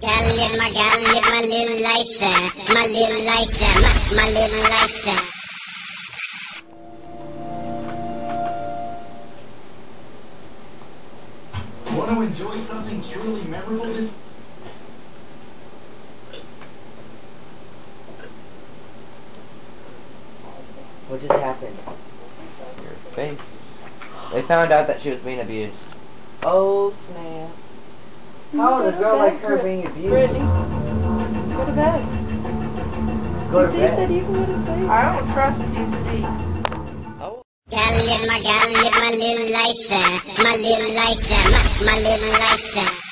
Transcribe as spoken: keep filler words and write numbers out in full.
Gotta live my, gotta live my little life, my little life, my, my little life. Want to enjoy something truly memorable this What just happened? Your face. They found out that she was being abused. Oh snap. How is a girl like her being abused? Brittany, go to bed. Go to He bed. said you can go to sleep. I don't trust you, Steve. Oh. Gotta live my, gotta live my little life, my little life, my, my little life.